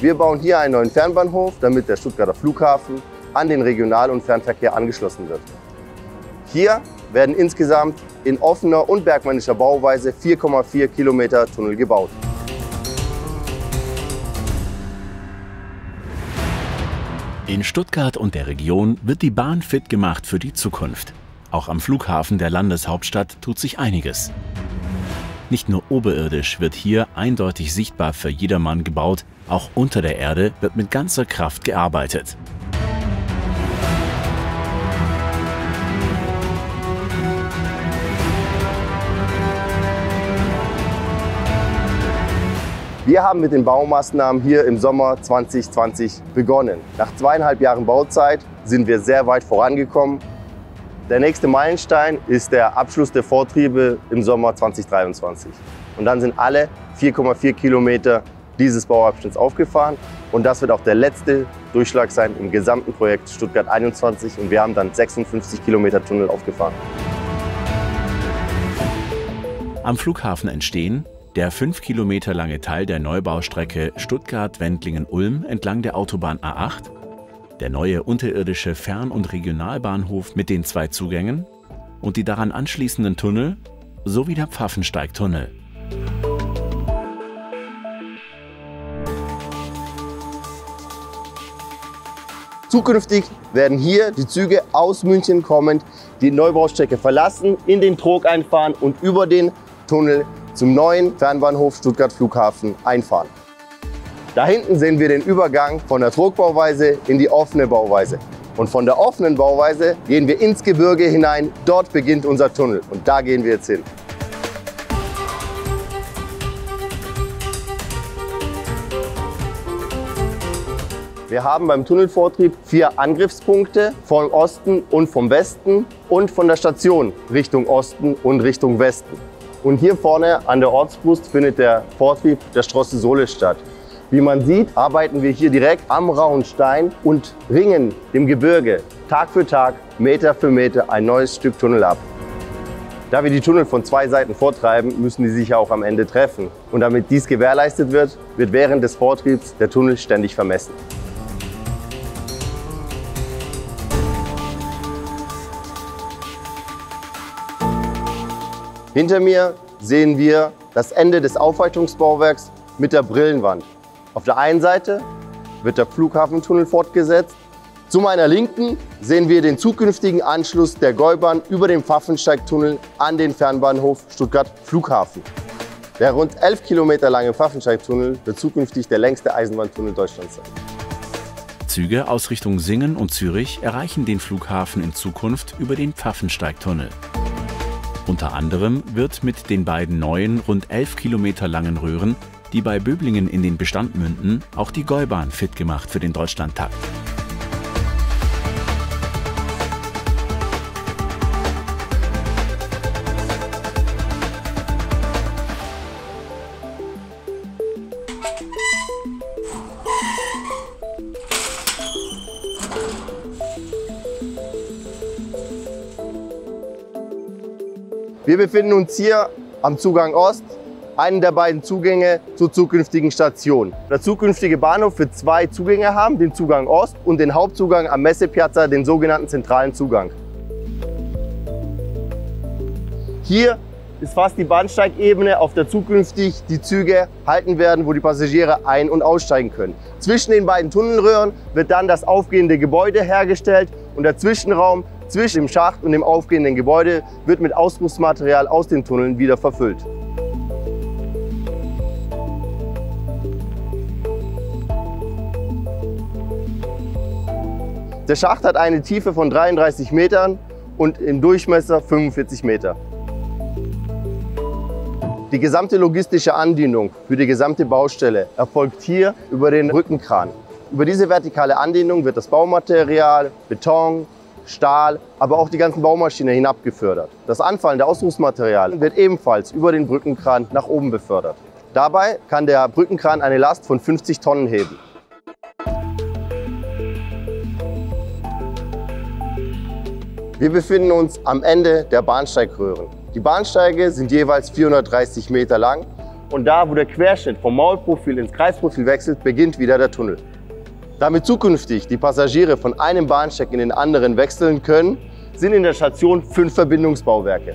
Wir bauen hier einen neuen Fernbahnhof, damit der Stuttgarter Flughafen an den Regional- und Fernverkehr angeschlossen wird. Hier werden insgesamt in offener und bergmännischer Bauweise 4,4 Kilometer Tunnel gebaut. In Stuttgart und der Region wird die Bahn fit gemacht für die Zukunft. Auch am Flughafen der Landeshauptstadt tut sich einiges. Nicht nur oberirdisch wird hier eindeutig sichtbar für jedermann gebaut, auch unter der Erde wird mit ganzer Kraft gearbeitet. Wir haben mit den Baumaßnahmen hier im Sommer 2020 begonnen. Nach 2,5 Jahren Bauzeit sind wir sehr weit vorangekommen. Der nächste Meilenstein ist der Abschluss der Vortriebe im Sommer 2023. Und dann sind alle 4,4 Kilometer dieses Bauabschnitts aufgefahren. Und das wird auch der letzte Durchschlag sein im gesamten Projekt Stuttgart 21. Und wir haben dann 56 Kilometer Tunnel aufgefahren. Am Flughafen entstehen der 5 Kilometer lange Teil der Neubaustrecke Stuttgart-Wendlingen-Ulm entlang der Autobahn A8, der neue unterirdische Fern- und Regionalbahnhof mit den 2 Zugängen und die daran anschließenden Tunnel sowie der Pfaffensteigtunnel. Zukünftig werden hier die Züge aus München kommend die Neubaustrecke verlassen, in den Trog einfahren und über den Tunnel zum neuen Fernbahnhof Stuttgart Flughafen einfahren. Da hinten sehen wir den Übergang von der Trogbauweise in die offene Bauweise. Und von der offenen Bauweise gehen wir ins Gebirge hinein. Dort beginnt unser Tunnel und da gehen wir jetzt hin. Wir haben beim Tunnelvortrieb 4 Angriffspunkte vom Osten und vom Westen und von der Station Richtung Osten und Richtung Westen. Und hier vorne an der Ortsbrust findet der Vortrieb der Strosse Sohle statt. Wie man sieht, arbeiten wir hier direkt am rauen Stein und ringen dem Gebirge Tag für Tag, Meter für Meter ein neues Stück Tunnel ab. Da wir die Tunnel von 2 Seiten vortreiben, müssen die sich ja auch am Ende treffen. Und damit dies gewährleistet wird, wird während des Vortriebs der Tunnel ständig vermessen. Hinter mir sehen wir das Ende des Aufweichungsbauwerks mit der Brillenwand. Auf der einen Seite wird der Flughafentunnel fortgesetzt. Zu meiner Linken sehen wir den zukünftigen Anschluss der Gäubahn über den Pfaffensteigtunnel an den Fernbahnhof Stuttgart Flughafen. Der rund 11 Kilometer lange Pfaffensteigtunnel wird zukünftig der längste Eisenbahntunnel Deutschlands sein. Züge aus Richtung Singen und Zürich erreichen den Flughafen in Zukunft über den Pfaffensteigtunnel. Unter anderem wird mit den beiden neuen, rund 11 Kilometer langen Röhren, die bei Böblingen in den Bestand münden, auch die Gäubahn fit gemacht für den Deutschlandtakt. Wir befinden uns hier am Zugang Ost, einen der beiden Zugänge zur zukünftigen Station. Der zukünftige Bahnhof wird 2 Zugänge haben, den Zugang Ost und den Hauptzugang am Messepiazza, den sogenannten zentralen Zugang. Hier ist fast die Bahnsteigebene, auf der zukünftig die Züge halten werden, wo die Passagiere ein- und aussteigen können. Zwischen den beiden Tunnelröhren wird dann das aufgehende Gebäude hergestellt und der Zwischenraum zwischen dem Schacht und dem aufgehenden Gebäude wird mit Ausgussmaterial aus den Tunneln wieder verfüllt. Der Schacht hat eine Tiefe von 33 Metern und im Durchmesser 45 Meter. Die gesamte logistische Andienung für die gesamte Baustelle erfolgt hier über den Brückenkran. Über diese vertikale Andienung wird das Baumaterial, Beton, Stahl, aber auch die ganzen Baumaschinen hinabgefördert. Das anfallende Ausrüstungsmaterial wird ebenfalls über den Brückenkran nach oben befördert. Dabei kann der Brückenkran eine Last von 50 Tonnen heben. Wir befinden uns am Ende der Bahnsteigröhren. Die Bahnsteige sind jeweils 430 Meter lang und da, wo der Querschnitt vom Maulprofil ins Kreisprofil wechselt, beginnt wieder der Tunnel. Damit zukünftig die Passagiere von einem Bahnsteig in den anderen wechseln können, sind in der Station 5 Verbindungsbauwerke.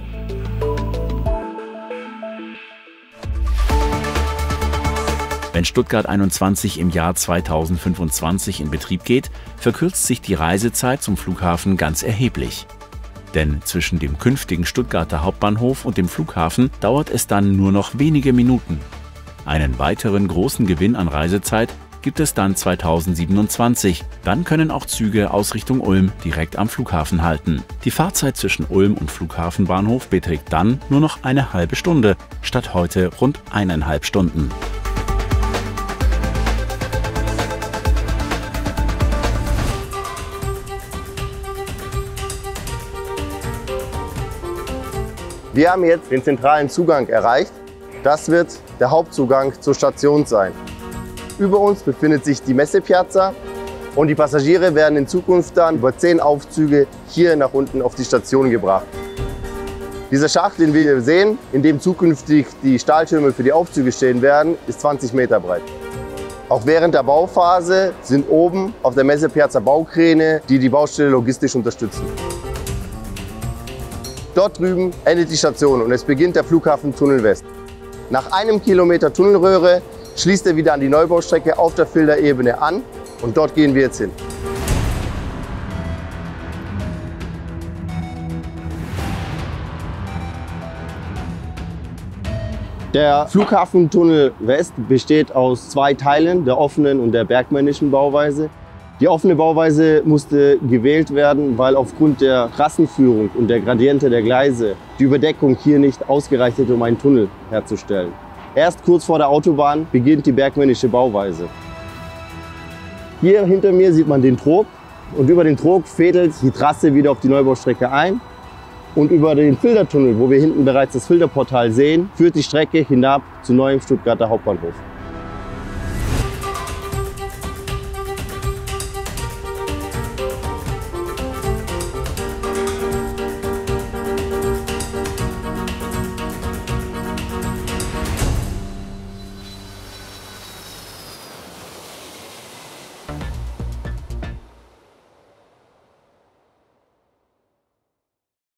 Wenn Stuttgart 21 im Jahr 2025 in Betrieb geht, verkürzt sich die Reisezeit zum Flughafen ganz erheblich. Denn zwischen dem künftigen Stuttgarter Hauptbahnhof und dem Flughafen dauert es dann nur noch wenige Minuten. Einen weiteren großen Gewinn an Reisezeit gibt es dann 2027. Dann können auch Züge aus Richtung Ulm direkt am Flughafen halten. Die Fahrzeit zwischen Ulm und Flughafenbahnhof beträgt dann nur noch eine halbe Stunde, statt heute rund 1,5 Stunden. Wir haben jetzt den zentralen Zugang erreicht. Das wird der Hauptzugang zur Station sein. Über uns befindet sich die Messepiazza und die Passagiere werden in Zukunft dann über 10 Aufzüge hier nach unten auf die Station gebracht. Dieser Schacht, den wir hier sehen, in dem zukünftig die Stahltürme für die Aufzüge stehen werden, ist 20 Meter breit. Auch während der Bauphase sind oben auf der Messepiazza Baukräne, die die Baustelle logistisch unterstützen. Dort drüben endet die Station und es beginnt der Flughafentunnel West. Nach 1 Kilometer Tunnelröhre schließt er wieder an die Neubaustrecke auf der Vilder Ebene an und dort gehen wir jetzt hin. Der Flughafentunnel West besteht aus 2 Teilen, der offenen und der bergmännischen Bauweise. Die offene Bauweise musste gewählt werden, weil aufgrund der Trassenführung und der Gradiente der Gleise die Überdeckung hier nicht ausgereicht hätte, um einen Tunnel herzustellen. Erst kurz vor der Autobahn beginnt die bergmännische Bauweise. Hier hinter mir sieht man den Trog und über den Trog fädelt die Trasse wieder auf die Neubaustrecke ein. Und über den Fildertunnel, wo wir hinten bereits das Filterportal sehen, führt die Strecke hinab zum neuen Stuttgarter Hauptbahnhof.